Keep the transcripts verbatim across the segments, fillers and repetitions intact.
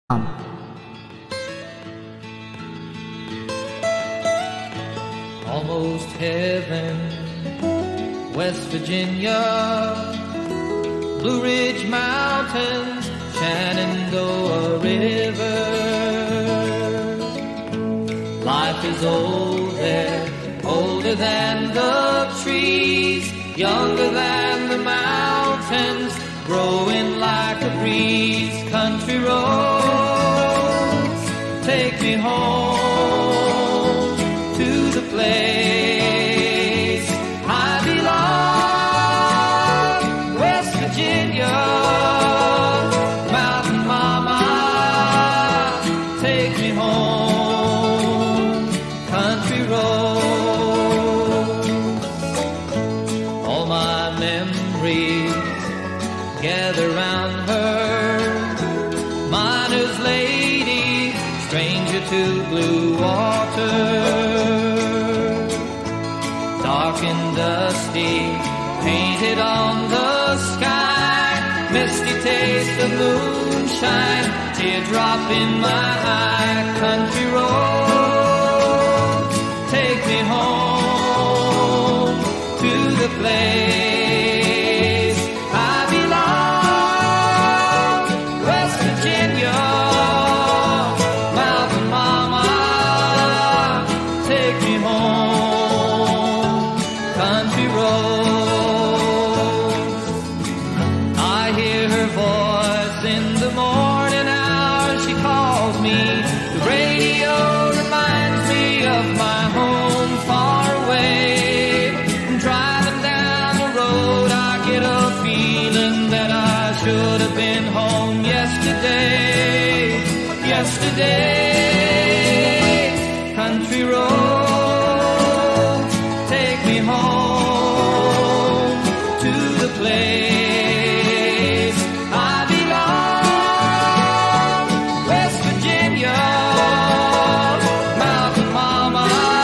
Almost heaven, West Virginia, Blue Ridge Mountains, Shenandoah River. Life is old there, older than the trees, younger than the mountains, growing like a breeze. Country roads, take me home to the place I belong, West Virginia, Mountain Mama, take me home, country roads. All my memories gather round her, miner's lady, stranger to blue water. Dark and dusty, painted on the sky, misty taste of moonshine, teardrop in my eye. Country roads, take me home to the place I belong, West Virginia, Mountain Mama, take me home, country roads. I hear her voice in the morning hours, she calls me. The radio reminds me of my home far away. And driving down the road, I get a feeling that I should have been home yesterday, yesterday. Country roads, take me home to the place I belong, West Virginia, Mountain Mama,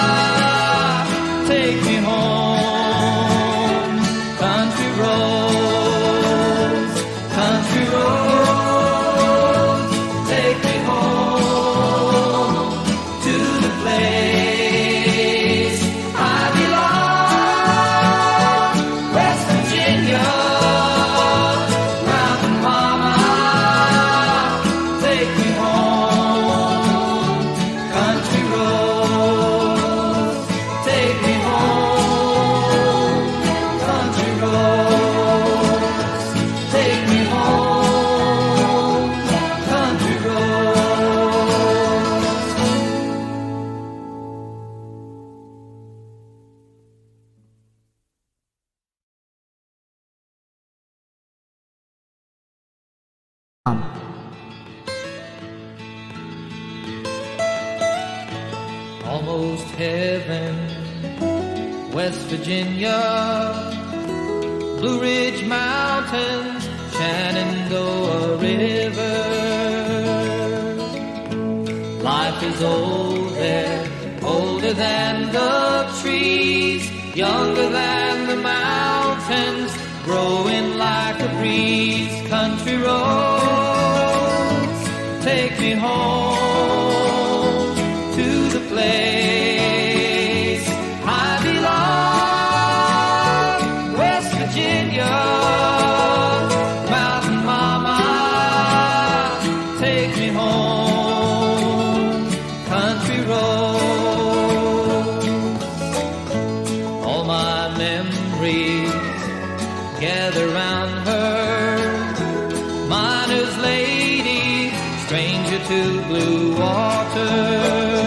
take me home, country roads, country roads, take me home to the place I belong, West Virginia, Mountain Mama, take me home, country roads, take me home, country roads, take me home, country roads. Almost heaven, West Virginia, Blue Ridge Mountains, Shenandoah River. Life is old there, older than the trees, younger than the mountains, growing like a breeze. Country roads, take me home to the place I belong, West Virginia, Mountain Mama, take me home, country roads. All my memories gather round her, miner's lady, stranger to blue water.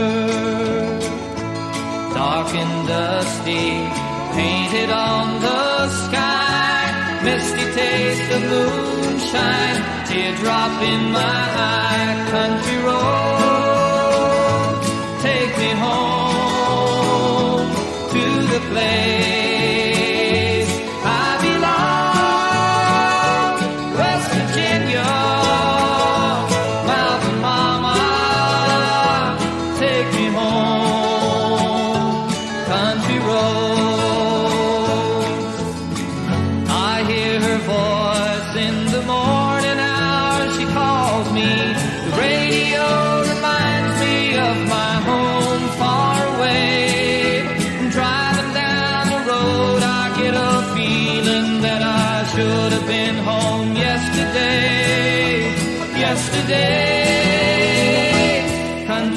Dark and dusty, painted on the sky, misty taste of moonshine, teardrop in my eye. Country roads, take me home to the place I belong, West Virginia, Mountain Mama, take me home, country roads. I hear her voice in the morning hours, she calls me.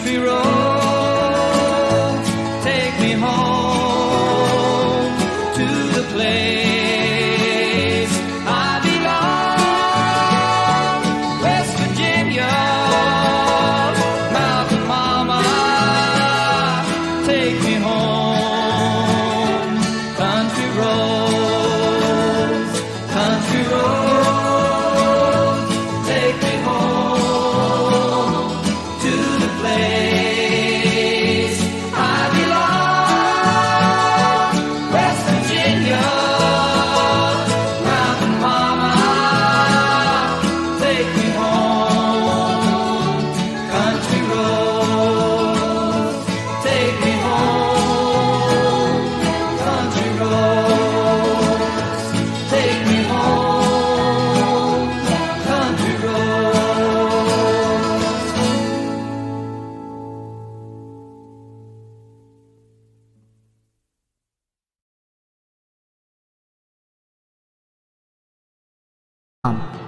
country roads, take me home to the place I belong. West Virginia, mountain mama, take me home. Country roads, country roads, take me home to the place I belong. West Virginia, mountain mama, take me home. Country roads, take me home. Country roads, take me home. Country roads. Um.